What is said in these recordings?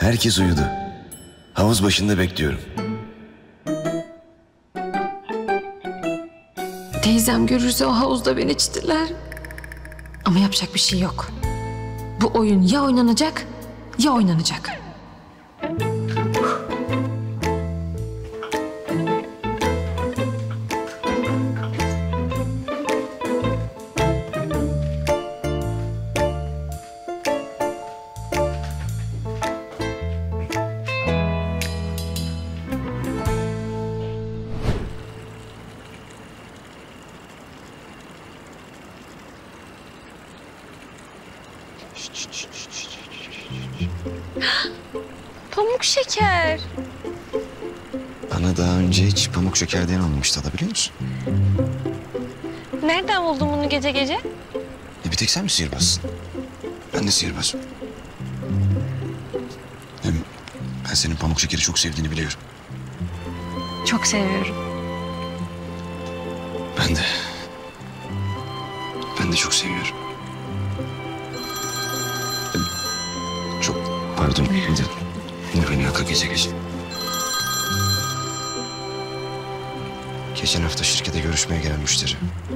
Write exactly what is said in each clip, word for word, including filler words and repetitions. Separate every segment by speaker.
Speaker 1: Herkes uyudu. Havuz başında bekliyorum.
Speaker 2: Teyzem görürse o havuzda beni çitiler. Ama yapacak bir şey yok. Bu oyun ya oynanacak ya oynanacak.
Speaker 3: Pamuk şeker.
Speaker 1: Bana daha önce hiç pamuk şekerden olmamış, tadabiliyor musun?
Speaker 3: Nereden buldun bunu gece gece?
Speaker 1: E bir tek sen mi sihirbazsın? Ben de sihirbazım. Hem ben senin pamuk şekeri çok sevdiğini biliyorum.
Speaker 3: Çok seviyorum.
Speaker 1: Ben de. Ben de çok seviyorum. Çok pardon. Ne beni yaka gece gece. Geçen hafta şirkete görüşmeye gelen müşteri.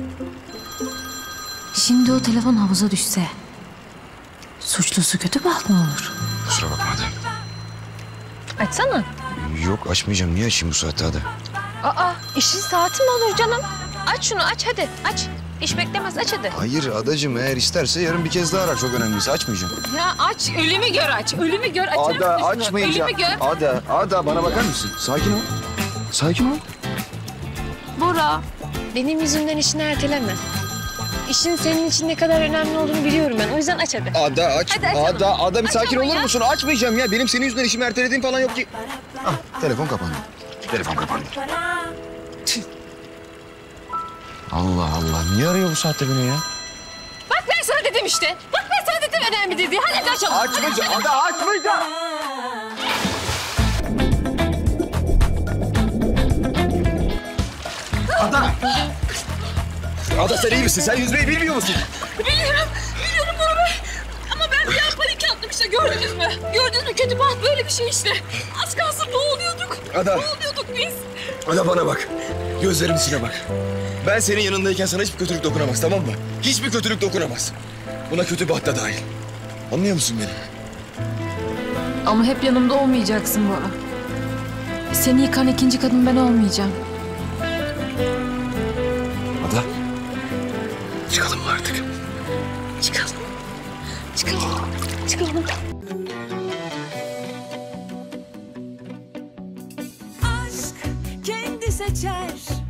Speaker 2: Şimdi o telefon havuza düşse suçlusu kötü baht mı olur?
Speaker 1: Kusura bakma Ada.
Speaker 3: Açsana.
Speaker 1: Yok, açmayacağım. Niye açayım bu saatte Ada?
Speaker 3: Aa, işin saati mi olur canım? Aç şunu, aç hadi, aç. İş beklemez, aç hadi.
Speaker 1: Hayır adacığım, eğer isterse yarın bir kez daha arar. Çok önemliyse açmayacağım.
Speaker 3: Ya aç, ölümü gör aç, ölümü gör. Açar
Speaker 1: Ada
Speaker 3: mısın?
Speaker 1: açmayacağım.
Speaker 3: Ölümü gör.
Speaker 1: Ada, Ada bana bakar mısın? Sakin ol. Sakin ol.
Speaker 3: Bora, benim yüzümden işini erteleme. İşin senin için ne kadar önemli olduğunu biliyorum ben. O yüzden aç hadi.
Speaker 1: Ada aç.
Speaker 3: Hadi açalım.
Speaker 1: Ada, Ada bir
Speaker 3: Aç
Speaker 1: sakin
Speaker 3: ama
Speaker 1: olur
Speaker 3: ya.
Speaker 1: musun? Açmayacağım ya. Benim senin yüzünden işimi ertelediğim falan yok ki. Ah, telefon kapandı. Telefon kapandı. Tüh. Allah Allah. Niye arıyor bu saatte beni ya?
Speaker 3: Bak ben sana dedim işte. Bak ben sana dedim önemli değil. Hadi hadi açalım.
Speaker 1: Açmayacağım. Ada açmayacağım. Ada. Ada sen iyi misin? Sen yüzmeyi bilmiyor musun?
Speaker 3: Biliyorum, biliyorum Bora Bey. Ama ben bir an panik yaptım işte, gördünüz mü? Gördünüz mü? Kötü baht böyle bir şey işte. Az kalsın boğuluyorduk.
Speaker 1: Ada.
Speaker 3: Boğuluyorduk biz.
Speaker 1: Ada bana bak. Gözlerimin içine bak. Ben senin yanındayken sana hiçbir kötülük dokunamaz, tamam mı? Hiçbir kötülük dokunamaz. Buna kötü baht da dahil. Anlıyor musun beni?
Speaker 2: Ama hep yanımda olmayacaksın Bora. Seni yıkan ikinci kadın ben olmayacağım.
Speaker 1: Ada. Çıkalım mı artık?
Speaker 3: Çıkalım. Çıkalım. Çıkalım.
Speaker 4: Aşk kendi seçer.